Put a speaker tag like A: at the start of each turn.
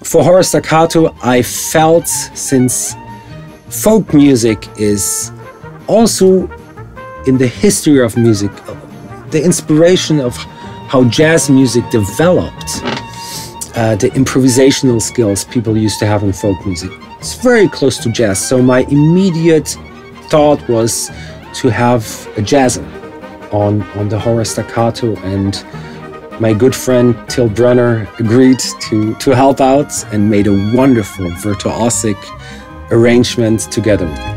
A: for Horace Staccato, I felt, since folk music is also in the history of music, the inspiration of how jazz music developed, the improvisational skills people used to have in folk music. It's very close to jazz. So my immediate thought was to have a jazzer on the Horace Staccato, and my good friend Till Brunner agreed to help out and made a wonderful virtuosic arrangement together with me.